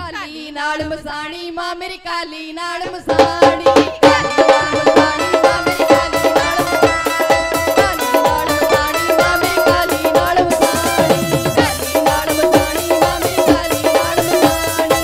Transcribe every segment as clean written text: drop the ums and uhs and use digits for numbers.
काली नाल मसाणी मां मेरी काली नाल मसाणी काली नाल मसाणी मां मेरी काली नाल काली नाल मसाणी मां मेरी काली नाल मसाणी काली नाल मसाणी मां मेरी काली नाल मसाणी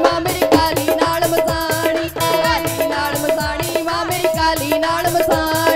काली नाल मसाणी